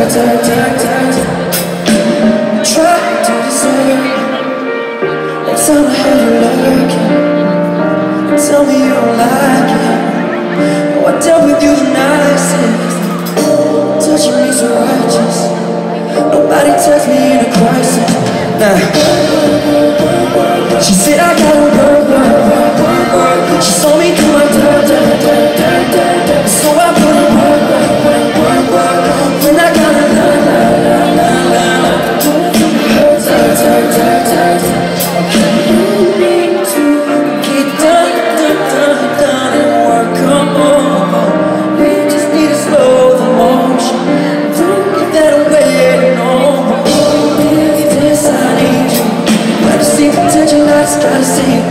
Try to deserve. Next time I have you lurking, tell me you don't like it. Oh, I dealt with you the nicest, touching me so righteous. Nobody touched me in a crisis. Nah. She said I gotta work. She saw me through my dirt. So I put in work. When I gotta you need to get done and work. Come on, we just need to slow the motion. Don't give that away, no. If this I need you, gotta see potential, I just gotta see.